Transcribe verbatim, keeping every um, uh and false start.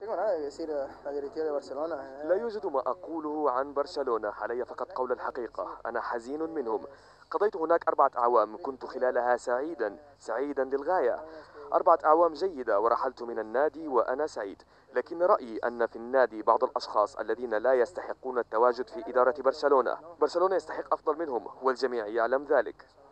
لا يوجد ما أقوله عن برشلونة، علي فقط قول الحقيقة. أنا حزين منهم. قضيت هناك أربعة أعوام، كنت خلالها سعيدا سعيدا للغاية. أربعة أعوام جيدة ورحلت من النادي وأنا سعيد. لكن رأيي أن في النادي بعض الأشخاص الذين لا يستحقون التواجد في إدارة برشلونة. برشلونة يستحق أفضل منهم والجميع يعلم ذلك.